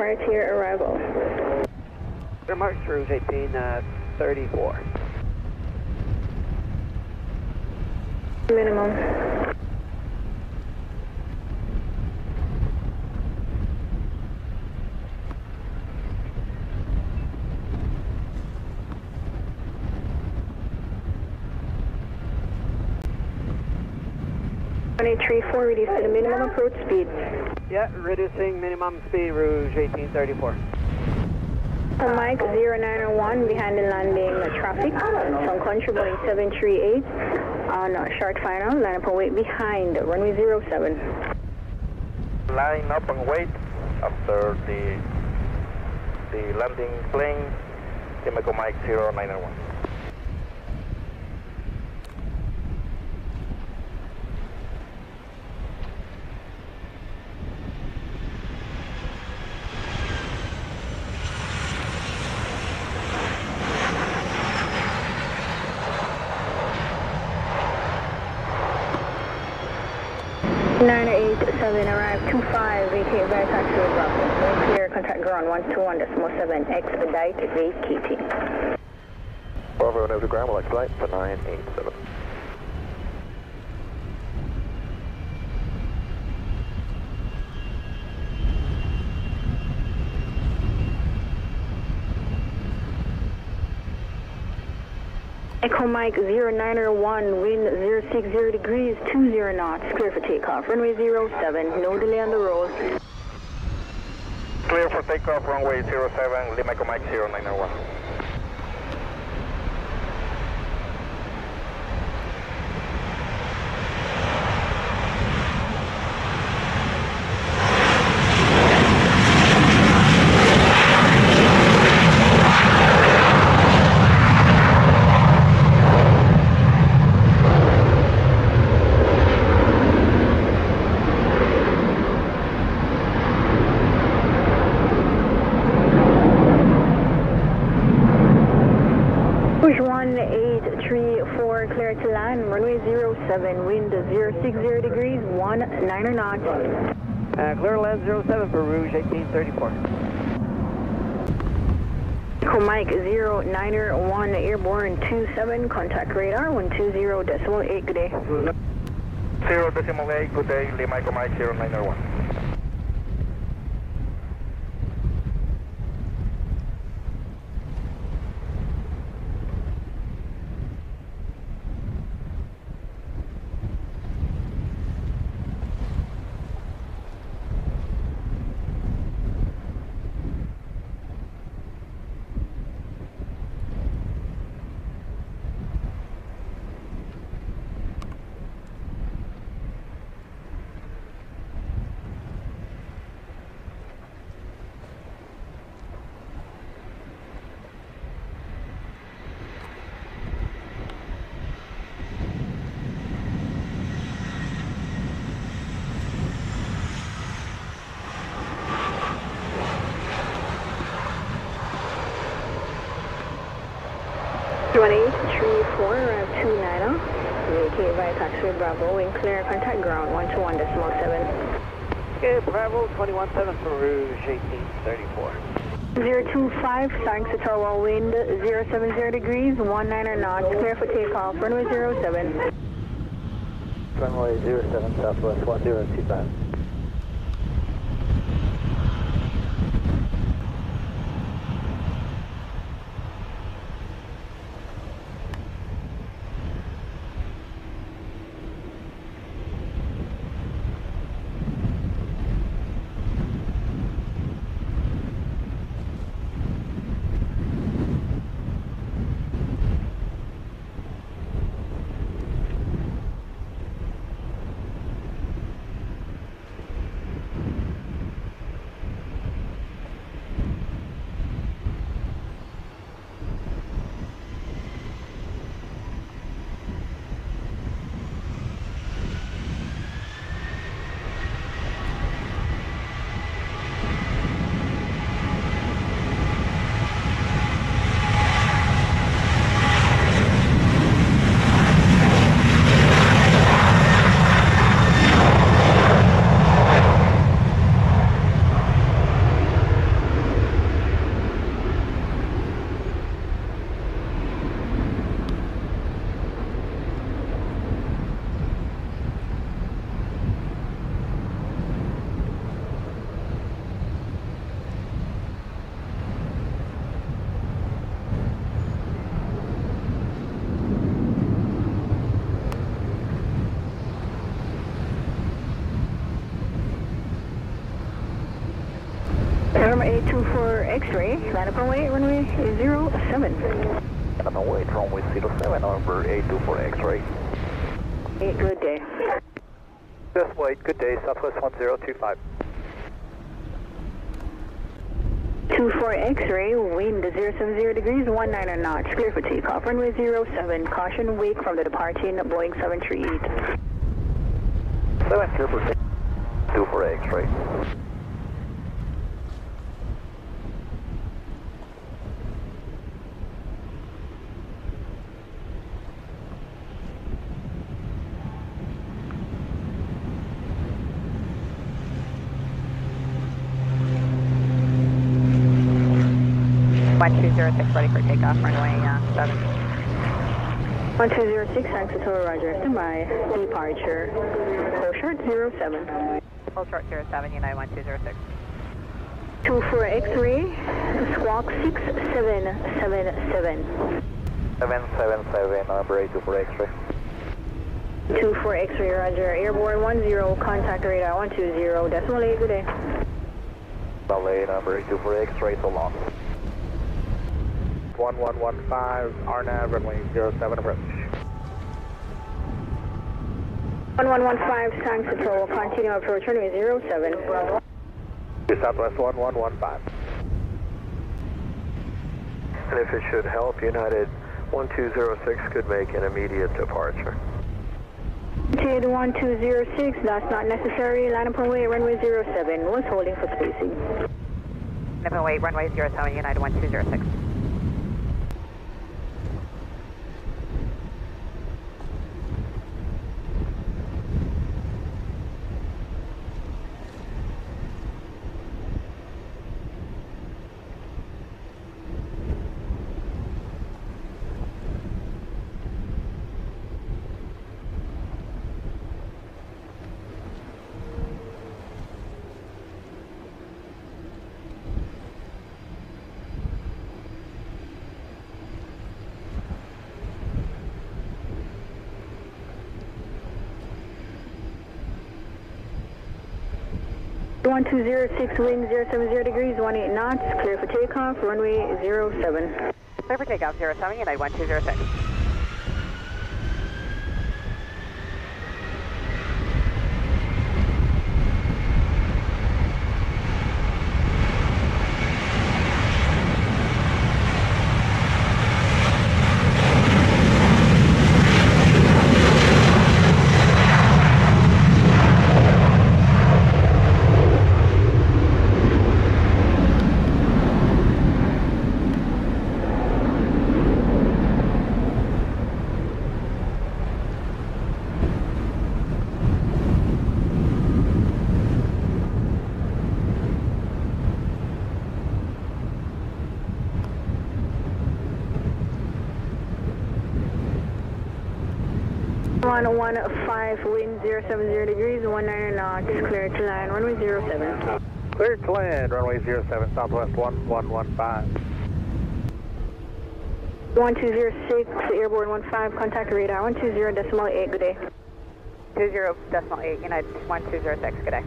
prior to your arrival. Mark Rouge 1834. Minimum. Reduce to the minimum approach speed. Yeah, reducing minimum speed, Rouge 1834. Mike 0901 behind the landing traffic. Sun Country Boeing 738 on short final. Line up and wait behind runway 07. Line up and wait after the landing plane. Jamaica Mike 0901. Arrive 25, vacate via taxi with Bravo. Clear, contact ground 121.7, expedite vacating. Bravo, over to ground, will expedite for 987. Echo Mike 0901, wind 060 degrees, 20 knots, clear for takeoff. Runway 07, no delay on the roll. Clear for takeoff, runway 07, Lima Echo Mike 0901. Push 1834, clear to land, runway 07, wind 060 degrees, 19 knots. Clear land 07 for Rouge 1834. Echo Mike 0901, airborne 27, contact radar 120.8, good day. 0.8, good day, Lima Echo Mike 0901. Arrive 29, vacate via taxi with Bravo, wind clear, contact ground 121.7. Okay, Bravo 21.7 for Rouge 1834. 025, starting to tower wind 070 degrees, 19 knots, clear for takeoff, runway 07. Runway 07, Southwest 1025. 24 X-ray, line up runway, runway 07. And I'm away, runway 07, number 824 X-ray. Hey, good day. Just wait, good day, Southwest 1025. 24 X-ray, wind 070 degrees, 19 knots, clear for takeoff, runway 07, caution wake from the departing Boeing 738. 7 clear for 24 X-ray. Ready for takeoff, runway 7. 1206, thanks to Total Roger, standby, departure, full short 07. Full short 07, United 1206. 24 X-ray, squawk 6777. 777, number 824 X-ray. 24 X-ray, Roger, airborne 10, contact radar 120, decimal 8, good day. Ballet, number 824 X-ray, so long. 1115, RNAV, runway 07 approach. 1115, thanks to Total, continue approach, runway 07. Southwest 1115. And if it should help, United 1206 could make an immediate departure. United 1206, that's not necessary, line up runway, runway 07, was holding for spacing. Line up wait, runway 07, United 1206. One 206, wind 070 degrees, 18 knots, clear for takeoff, runway 07. Clear for takeoff, 07, United 1206. One 15, wind 070 degrees, 19 knots, clear to land, runway 07. Clear to land, runway 07, Southwest 1115. 1206, airborne 15, contact radar 120, decimal 8, good day. 20.8, United 1206, good day.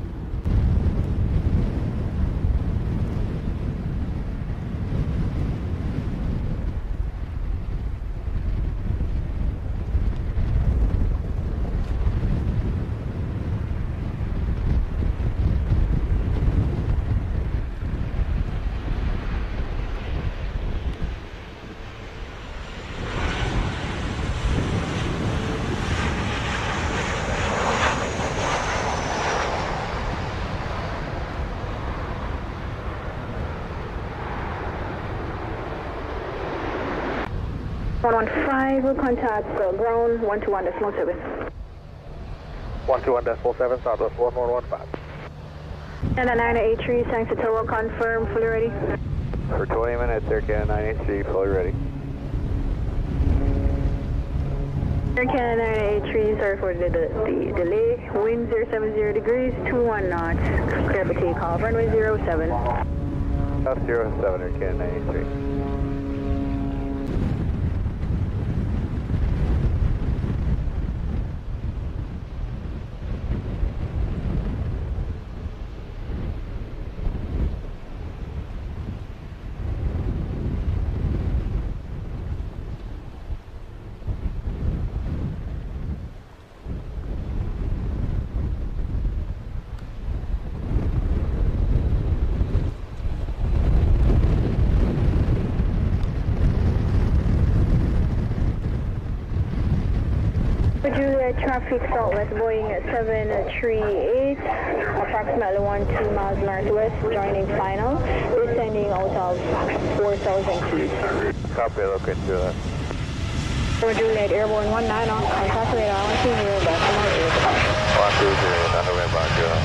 One 15, will contact ground 121.7. 121.7, Southwest 1115. And a 983, thanks to Total, confirm, fully ready. For 20 minutes, Air Canada 983, fully ready. Air Canada 983, sorry for the delay. Wind 070 degrees, 21 knots, clear for takeoff, runway 07. South 07, Air Canada 983. Air traffic southwest Boeing 738, approximately 12 miles northwest, joining final, descending out of 4,000 feet. Copy, look into that. For Juliet Airborne 19 on contact radar 120, decimal 8. 120, not November, Juliet.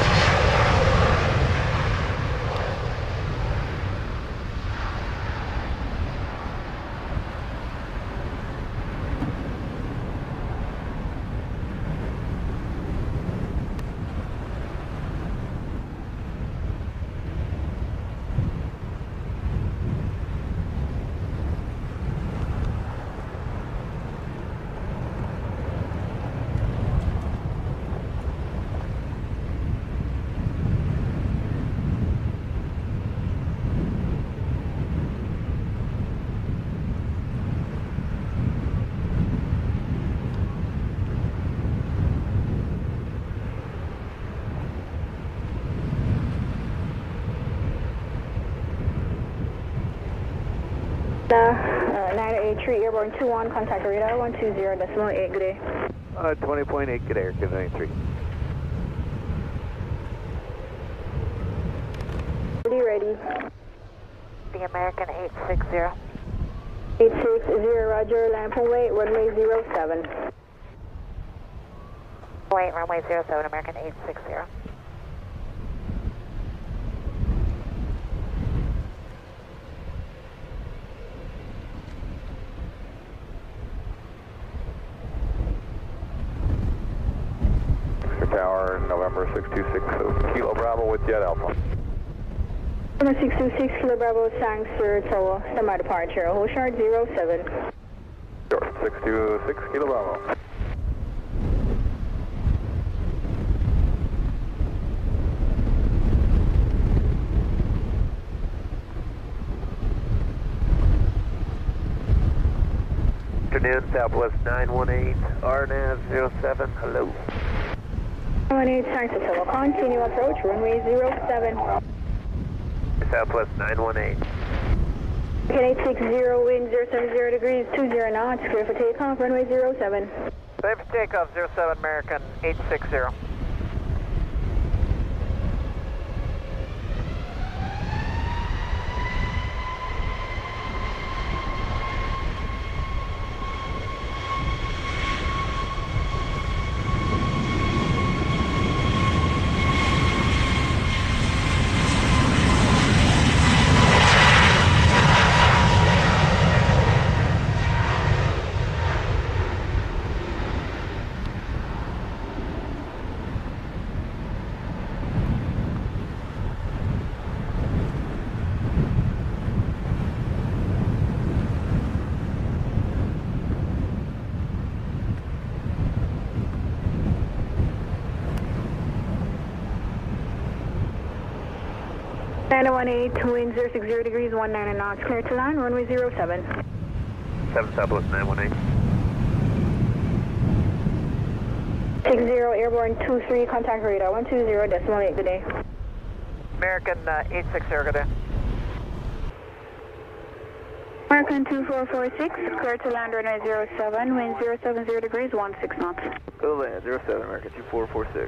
Tree Airborne 21, contact radar 120, decimal 8, good day. 20.8, good air, good 93. Ready. The American 860. 860, roger, lamp and wait, runway 07. Wait, runway 07, American 860. Tower, November 626, Kilo Bravo with Jet Alpha. November 626, Kilo Bravo, Sang Sir Tower, standby departure, hold short 07. Sure, 626, Kilo Bravo. Afternoon, Southwest 918, RNAV 07, hello. 918, Sang Sir Tower, continue approach, runway 07. Southwest 918. American 860, wind 070 degrees, 20 knots, clear for takeoff, runway 07. Clear for takeoff, 07, American 860. Wind 060 degrees, 19 knots, clear to land, runway 07. 7 Southwest 918. 60 Airborne 23, contact radar 120, decimal 8, good day. American 860, good day. American 2446, clear to land, runway 07, wind 070 degrees, 16 knots. Go land, 07, American 2446.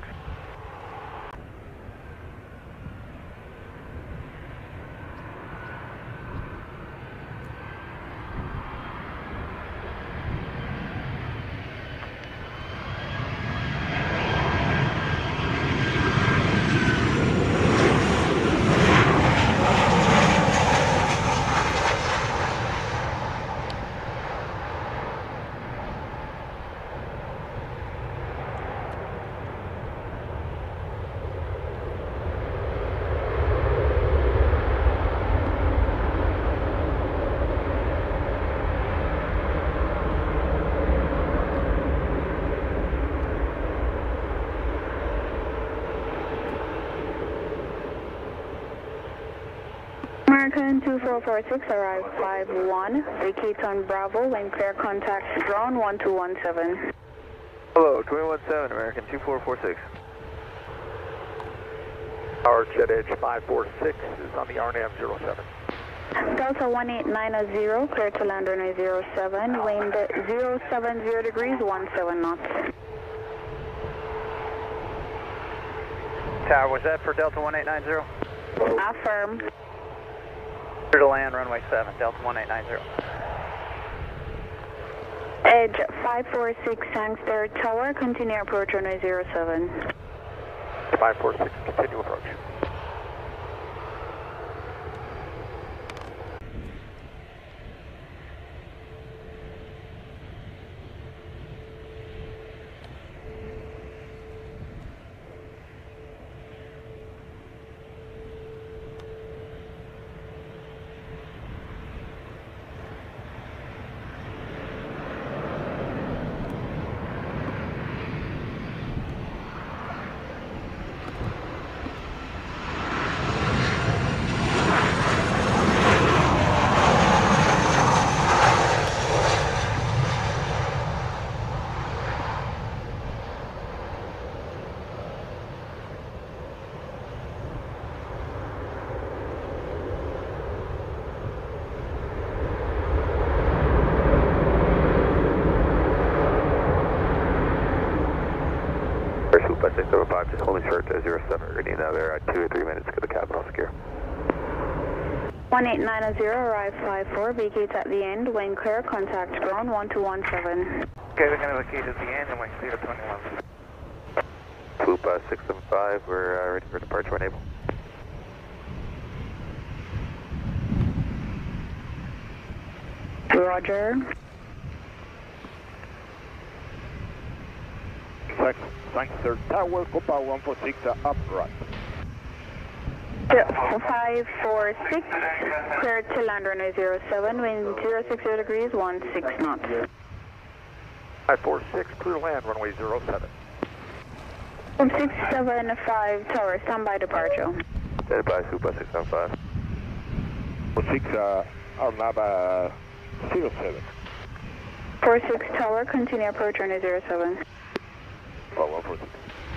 American 2446, arrive 51, vacate on Bravo, and clear contact ground 1217. Hello, 217, American 2446. Our jet edge 546 is on the RNAV 07. Delta 1890, clear to land runway 07, wind 070 degrees, 17 knots. Tower, was that for Delta 1890? Affirm. Clear to land, runway 7, Delta 1890. Edge 546 Sangster Tower, continue approach runway 07. 546, continue approach. By 605, just holding short to 07, ready now there at 2 or 3 minutes, get the cabin all secure. 1890, arrive 54, vacate at the end, when clear, contact ground 1217. Okay, we're going to vacate at the end and we're clear to 21. Swoop 675, we're ready for departure when able. Roger. Sangster Tower, Copa 146, upright. 546, clear to land runway 07, wind 060 degrees, 16 knots. 546, clear land, runway 07. 675 Tower, standby departure. Stand by, Swoop 675. 46, Arnava 07. 46 Tower, continue approach runway 07. 146.